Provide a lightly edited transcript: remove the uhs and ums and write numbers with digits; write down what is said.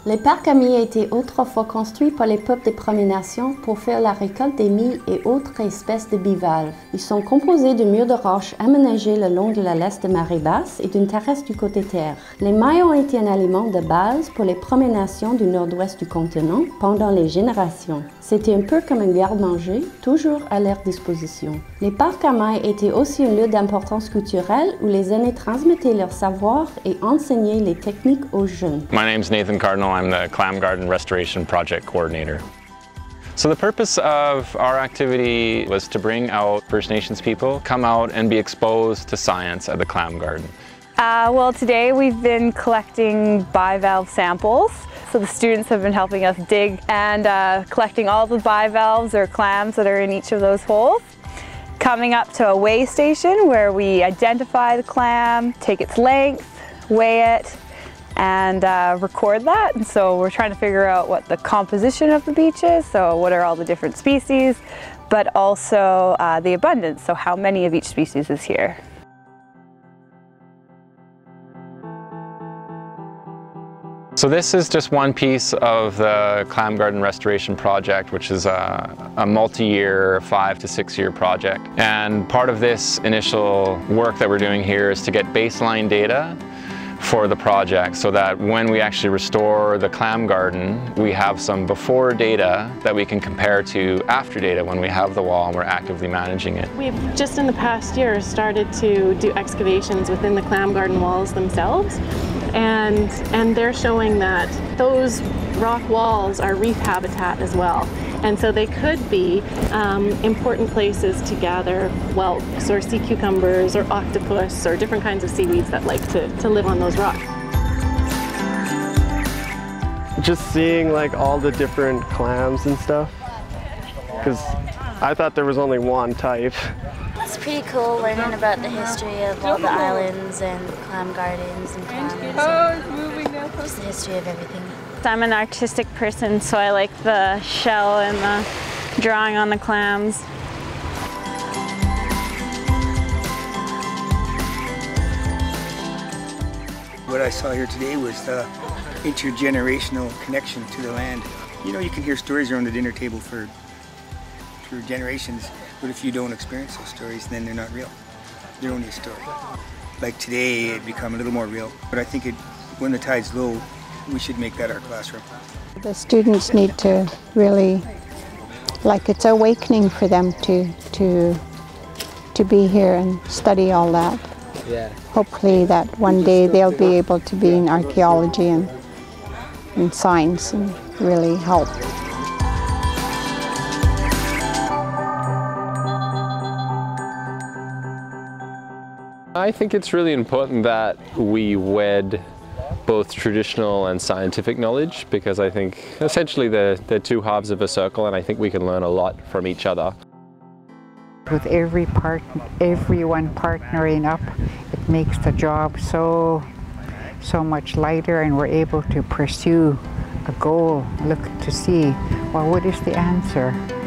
Les parcs amis étaient autrefois construits par les peuples des Premières Nations pour faire la récolte des milles et autres espèces de bivalves. Ils sont composés de murs de roches aménagés le long de la laisse de marée basse et d'une terrasse du côté terre. Les mailles ont été un aliment de base pour les Premières Nations du nord-ouest du continent pendant les générations. C'était un peu comme un garde-manger, toujours à leur disposition. Les parcs à mailles étaient aussi un lieu d'importance culturelle où les aînés transmettaient leur savoir et enseignaient les techniques aux jeunes. My name's Nathan Cardinal. I'm the Clam Garden Restoration Project Coordinator. So the purpose of our activity was to bring out First Nations people, come out and be exposed to science at the Clam Garden. Well, today we've been collecting bivalve samples. So the students have been helping us dig and collecting all the bivalves or clams that are in each of those holes. Coming up to a weigh station where we identify the clam, take its length, weigh it, and record that. And so we're trying to figure out what the composition of the beach is, so what are all the different species, but also the abundance, so how many of each species is here. So this is just one piece of the Clam Garden Restoration Project, which is a multi-year, 5 to 6 year project. And part of this initial work that we're doing here is to get baseline data for the project so that when we actually restore the clam garden, we have some before data that we can compare to after data when we have the wall and we're actively managing it. We've just in the past year started to do excavations within the clam garden walls themselves, and they're showing that those rock walls are reef habitat as well. And so they could be important places to gather whelks or sea cucumbers or octopus or different kinds of seaweeds that like to live on those rocks. Just seeing like all the different clams and stuff, because I thought there was only one type. It's pretty cool learning about the history of all the islands and clam gardens and clams and just the history of everything. I'm an artistic person, so I like the shell and the drawing on the clams. What I saw here today was the intergenerational connection to the land. You know, you can hear stories around the dinner table for generations, but if you don't experience those stories, then they're not real. They're only a story. Like today, it become a little more real, but I think when the tide's low, we should make that our classroom. The students need to really, like, it's awakening for them to be here and study all that. Yeah. Hopefully that one day they'll be able to be in archaeology and science and really help. I think it's really important that we wed both traditional and scientific knowledge, because I think essentially they're two halves of a circle, and I think we can learn a lot from each other. With everyone partnering up, it makes the job so much lighter, and we're able to pursue a goal, look to see, well, what is the answer?